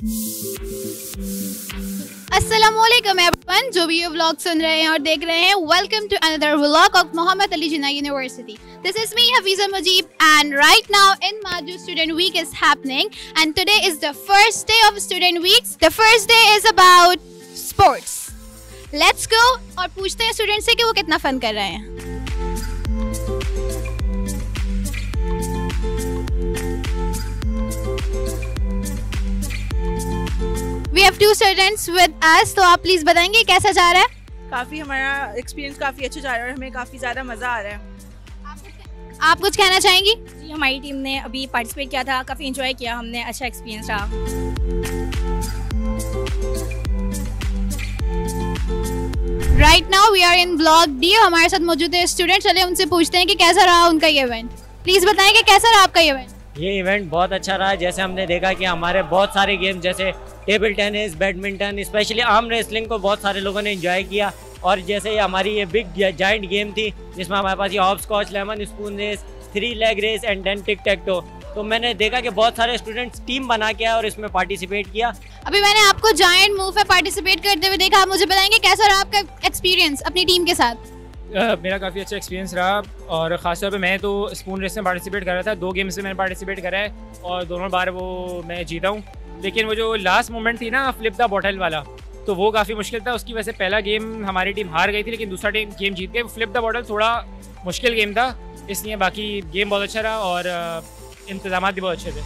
अस्सलामुअलैकुम एवरीवन, जो भी ये व्लॉग सुन रहे हैं और देख रहे हैं, welcome to another vlog of Mohammad Ali Jinnah university. This is me, Hafiza Mujib, and right now in Maju Student Week is happening, and today is the first day of Student Weeks. The first day is about sports. Let's go और पूछते हैं student से कि वो कितना fun कर रहे हैं. We have two students with us, तो आप प्लीज बताएंगे कैसा जा रहा है? काफ़ी हमारा एक्सपीरियंस काफ़ी अच्छा जा रहा है और हमें काफ़ी ज़्यादा मज़ा आ रहा है. आप कुछ कहना चाहेंगी? जी, हमारी टीम ने अभी पार्टिसिपेट किया था, काफ़ी एंजॉय किया हमने, अच्छा एक्सपीरियंस रहा. Right now we are in block D. हमारे साथ मौजूद है स्टूडेंट, चलिए उनसे पूछते हैं कि कैसा रहा उनका ये इवेंट. प्लीज बताएं कि कैसा रहा आपका ये इवेंट. ये इवेंट बहुत अच्छा रहा. जैसे हमने देखा कि हमारे बहुत सारे गेम जैसे table tennis, badminton, specially arm wrestling को बहुत सारे लोगों ने एंजॉय किया. और जैसे हमारी ये बिग जाइंट गेम थी जिसमें हमारे पास ये hopscotch, lemon spoon race, 3 leg race and then tic tac toe. तो मैंने देखा कि बहुत सारे स्टूडेंट्स टीम बना के आए और इसमें पार्टिसिपेट किया. अभी मैंने आपको जायंट मूव में पार्टिसिपेट करते हुए देखा. आप मुझे बताएंगे कैसा रहा आपका एक्सपीरियंस अपनी टीम के साथ? मेरा काफ़ी अच्छा एक्सपीरियंस रहा और ख़ासतौर पे मैं तो स्पून रेस में पार्टिसिपेट कर रहा था. 2 गेम्स में मैंने पार्टिसिपेट करा है और दोनों बार वो मैं जीता हूँ. लेकिन वो जो लास्ट मोमेंट थी ना, फ्लिप द बॉटल वाला, तो वो काफ़ी मुश्किल था. उसकी वजह से पहला गेम हमारी टीम हार गई थी, लेकिन दूसरा गेम जीत गए. फ्लिप द बॉटल थोड़ा मुश्किल गेम था, इसलिए बाकी गेम बहुत अच्छा रहा और इंतजाम भी बहुत अच्छे थे.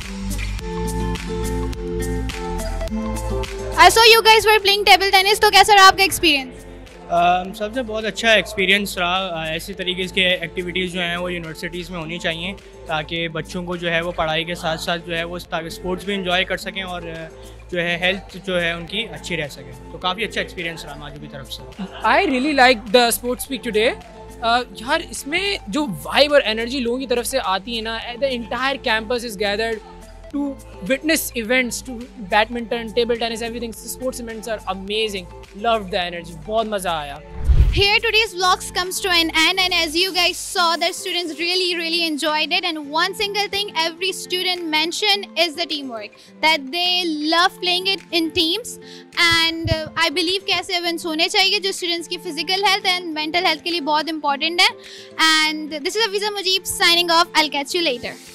I saw you guys were playing table tennis, तो कैसा रहा आपका एक्सपीरियंस? सबसे बहुत अच्छा एक्सपीरियंस रहा. ऐसी तरीके की एक्टिविटीज़ जो हैं वो यूनिवर्सिटीज़ में होनी चाहिए ताकि बच्चों को जो है वो पढ़ाई के साथ साथ जो है वो स्पोर्ट्स भी इंजॉय कर सकें और जो है हेल्थ जो है उनकी अच्छी रह सके. तो काफ़ी अच्छा एक्सपीरियंस रहा माजू की तरफ से. I really like the sports week today. यार इसमें जो वाइब और एनर्जी लोगों की तरफ से आती है ना, the entire campus is gathered to witness events, to badminton, table tennis, everything. Sports events are amazing. Loved the energy. बहुत मज़ा आया. Here today's vlogs comes to an end, and as you guys saw, the students really enjoyed it. And one single thing every student mentioned is the teamwork, that they love playing it in teams. And I believe कि ऐसे events होने चाहिए जो students की physical health and mental health के लिए बहुत important है. And this is Hafiza Mujib signing off. I'll catch you later.